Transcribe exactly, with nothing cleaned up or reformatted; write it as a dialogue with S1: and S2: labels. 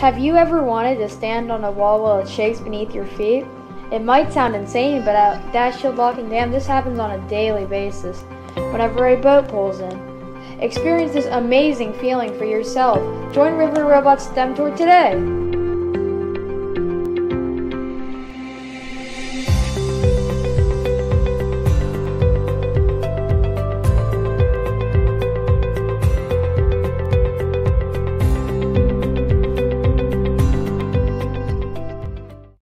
S1: Have you ever wanted to stand on a wall while it shakes beneath your feet? It might sound insane, but at Dashield Lock and Dam, this happens on a daily basis whenever a boat pulls in. Experience this amazing feeling for yourself. Join River Robot's STEM Tour today!